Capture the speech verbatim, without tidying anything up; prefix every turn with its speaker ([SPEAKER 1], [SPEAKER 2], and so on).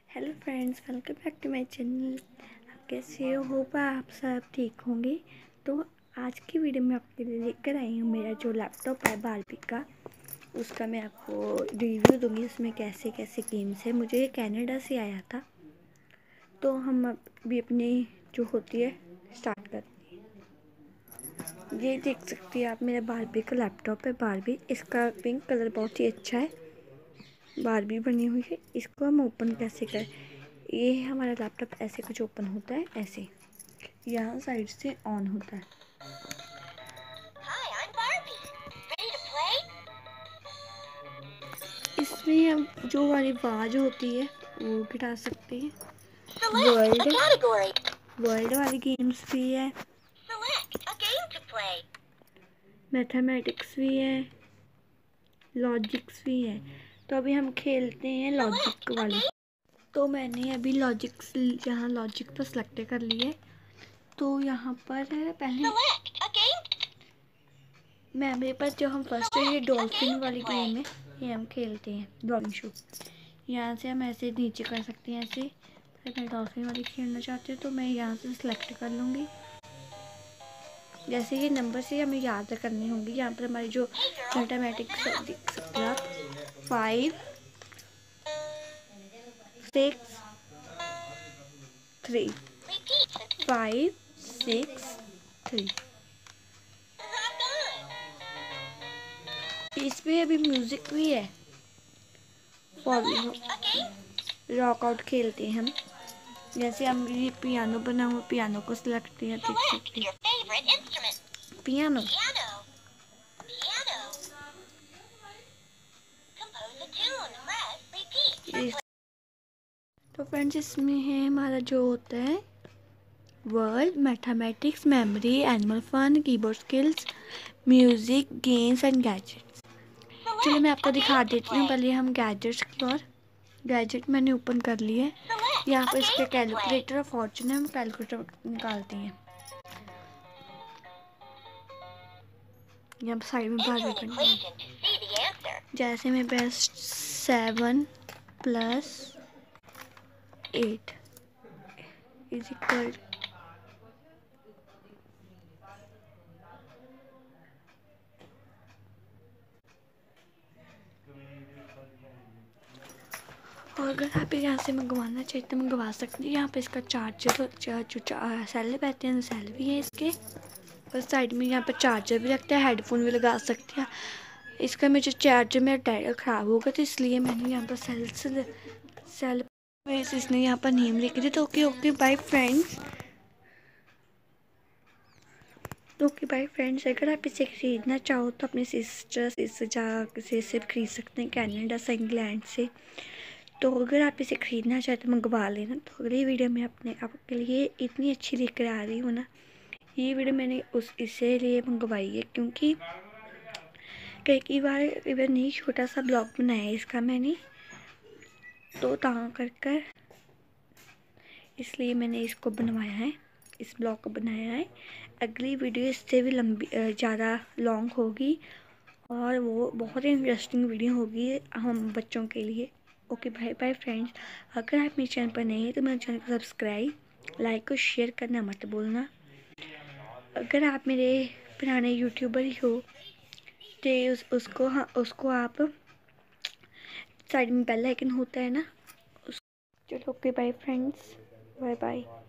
[SPEAKER 1] Hello friends, welcome back to my channel. आप कैसे हो? होप आप सब ठीक होंगे। तो आज की वीडियो में आपके लिए लेकर आई हूँ मेरा जो लैपटॉप है बारबी का, उसका मैं आपको रिव्यू दूंगी। उसमें कैसे कैसे गेम्स है। मुझे ये कनाडा से आया था, तो हम अभी अपनी जो होती है स्टार्ट करते हैं। ये देख सकती है आप, मेरा बारबी का लैपटॉप है बारबी। इसका पिंक कलर बहुत ही अच्छा है, बारबी बनी हुई है। इसको हम ओपन कैसे करें? ये हमारा लैपटॉप ऐसे कुछ ओपन होता है, ऐसे यहाँ साइड से ऑन होता है। इसमें हम जो वाली आवाज होती है वो गिटा सकते हैं। वर्ल्ड वर्ल्ड वाली गेम्स भी है, मैथमेटिक्स भी है, लॉजिक्स भी है। तो अभी हम खेलते हैं लॉजिक वाली। तो मैंने अभी लॉजिक्स यहाँ लॉजिक पर सेलेक्ट कर लिए। तो यहाँ पर है पहले मेमोरी पर जो हम फर्स्ट ये डॉल्फिन वाली गेम है, ये हम खेलते हैं डॉल्फिन शो। यहाँ से हम ऐसे नीचे कर सकते हैं ऐसे। अगर मैं डॉल्फिन वाली खेलना चाहती हूँ तो मैं यहाँ से सिलेक्ट कर लूँगी। जैसे ये नंबर से हमें याद करनी होंगी। यहाँ पर हमारी जो मैथमेटिक्स देख सकते हैं आप, five six three five six three. इसमें अभी म्यूजिक भी है। रॉक आउट खेलते हैं हम। जैसे हम ये पियानो बना हुआ, पियानो को सिलेक्ट किया, देख सकते हैं पियानो। तो फ्रेंड्स, इसमें है हमारा जो होता है world, mathematics, memory, animal fun, keyboard skills, music, games and gadgets. चलिए मैं आपको दिखा देती हूँ। पहले हम गैजेट्स की ओर, गैजेट मैंने ओपन कर लिए है। यहाँ पर इसके कैलकुलेटर और फॉर्चून है, हम कैलकुलेटर निकालते हैं। यहाँ साइड में बाहर भी जैसे में best seven plus eight is equal और अगर आप यहाँ से मंगवाना चाहिए तो मंगवा सकते हैं। यहाँ पे इसका चार्जर जो सेल रहते हैं, सेल भी है इसके। और साइड में यहाँ पर चार्जर भी रखता है, हेडफोन भी लगा सकते हैं। इसका में जो चार्जर मेरा डायरेक्ट ख़राब होगा, तो इसलिए मैंने यहाँ पर सेल से सेल वैसे इसने यहाँ पर नेम लिख दी। तो ओके ओके बाय फ्रेंड्स। तो ओके बाय फ्रेंड्स, अगर आप इसे ख़रीदना चाहो तो अपनी सिस्टर इससे जा किसी से खरीद सकते हैं, कनाडा से, इंग्लैंड से। तो अगर आप इसे ख़रीदना चाहते तो मंगवा लेना। तो अगली वीडियो में अपने आपके लिए इतनी अच्छी लेकर आ रही हूँ ना। ये वीडियो मैंने उस इसे लिए मंगवाई है क्योंकि कई कई बार इवन नहीं छोटा सा ब्लॉग बनाया है इसका मैंने, तो तां कर कर इसलिए मैंने इसको बनवाया है, इस ब्लॉग को बनाया है। अगली वीडियो इससे भी लंबी ज़्यादा लॉन्ग होगी और वो बहुत ही इंटरेस्टिंग वीडियो होगी हम बच्चों के लिए। Okay bye bye friends. अगर आप मेरे चैनल पर नए हैं तो मेरे चैनल को सब्सक्राइब, लाइक और शेयर करना मत भूलना। अगर आप मेरे पुराने यूट्यूबर ही हो तो उस उसको हाँ उसको आप साइड में बेल आइकन होता है ना, उस चलो okay bye friends, bye bye.